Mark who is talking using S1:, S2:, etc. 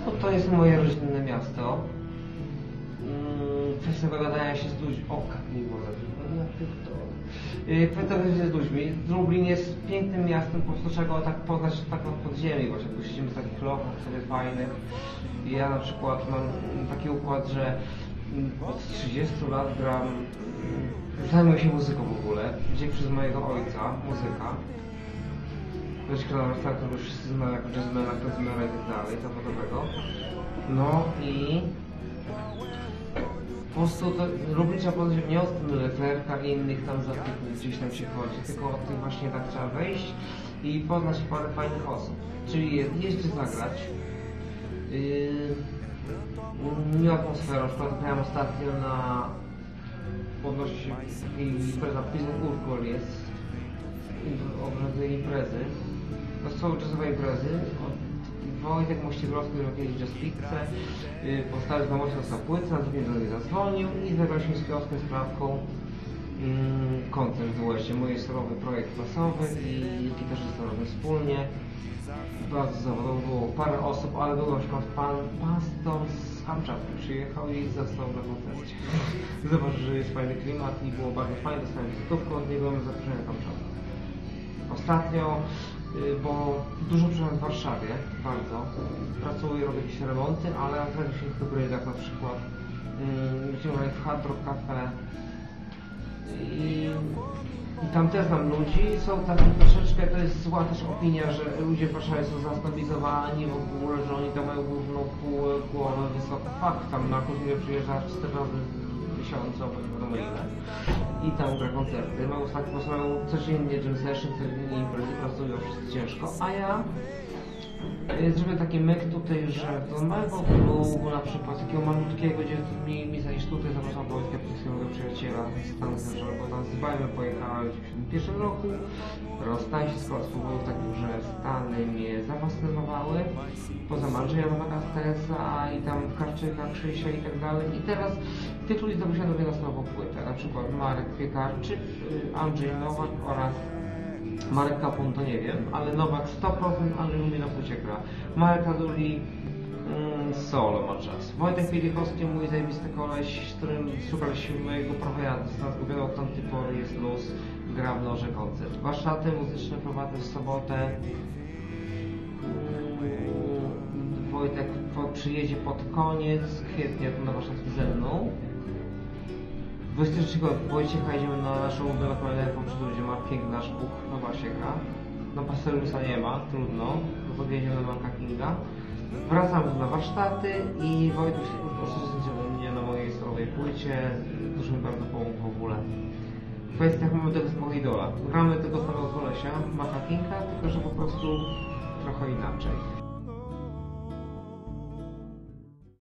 S1: No to jest moje rodzinne miasto. Kwestia dogadania się z ludźmi. O, jak mi woda. Kwestia dogadania się z ludźmi. Lublin jest pięknym miastem, po prostu trzeba go tak poznać tak na podziemi, właśnie tu siedzimy w takich lokach sobie fajnych. I ja na przykład mam taki układ, że od 30 lat gram, zajmuję się muzyką w ogóle, gdzie przez mojego ojca, muzyka. Wyszkolony tak, to już wszyscy znają jako jazzmana, klezmera i tak dalej, zawodowego. No i po prostu to Lublin trzeba powiedzieć nie od Leclerca i innych tam zatyków gdzieś tam się chodzi, tylko od tych właśnie tak trzeba wejść i poznać parę fajnych osób. Czyli jeździć zagrać. Nie atmosfera, na przykład grałem ostatnio na podnosi impreza Urkol jest, organizuje imprezy. To są jazzowe imprezy. Wojtek Mościgrowski robił kiedyś Jazz Pizzę, powstał znajomości na płytce, na drugim do niej zadzwonił i zagrał się z kioskiem, sprawką koncert w Łeście. Mój solowy projekt basowy i gitarzysta robimy wspólnie. Bardzo zawodowo było parę osób, ale był na przykład pan pastor z Kamczatki przyjechał i został na koncercie. Zobaczył, że jest fajny klimat i było bardzo fajnie, dostałem wizytówkę od niego na zaproszenie na Kamczatkę. Ostatnio, bo dużo przyjechałem w Warszawie, bardzo. Pracuję, robię jakieś remonty, ale na takich hybrydach na przykład wyciągnąłem w Hard Rock Cafe i tam też znam ludzi, są takie troszeczkę, to jest zła też opinia, że ludzie w Warszawie są zastabilizowani w ogóle, że oni tam mają główną głowę wysoko. Fakt, tam na Kuzmie przyjeżdża 4 razy w miesiącu, albo nie wiadomo ile. I tam gra koncerty, mają tak, po prostu mają codziennie jam session, codziennie imprezy, pracują wszyscy ciężko, a ja zrobię taki myk tutaj, że do małego klubu, na przykład takiego malutkiego, gdzie mi zajść tutaj, zapraszam Wojtka, mojego przyjaciela z Stanów Zjednoczonych, bo tam z Dubaju pojechałem w 1991 roku, rozstałem się z spróbowałem takich, że Stany mnie zafascynowały, poza Andrzeja Nowaka Stesa i tam Karczyka, Krzysia i tak dalej. I teraz tych ludzi zaprosiłem do mnie na nową płytę, na przykład Marek Piekarczyk, Andrzej Nowak oraz Marek Kapun to nie wiem, ale Nowak 100%, ale lubi na płycie gra. Marek Aduli solo ma czas. Wojtek Pielikowski, mój zajebisty koleś, z którym szukaliśmy mojego prawa jazdy, zgubiony od tamtej pory jest luz, gra w noże koncert. Warsztaty muzyczne prowadzę w sobotę. Wojtek przyjedzie pod koniec kwietnia tu na warsztat ze mną. 23 Wojciecha idziemy na naszą ulubioną kolejną poprzednią, gdzie Mark King, nasz Bóg, no właśnie gra. No Pastelusa nie ma, trudno, no to jedziemy na Marka Kinga. Wracamy tu na warsztaty i Wojtek się po mnie na mojej solowej płycie, dużo mi bardzo pomógł w ogóle. W kwestiach mamy tego samego idola. Gramy tego samego kolesia, Marka Kinga, tylko że po prostu trochę inaczej.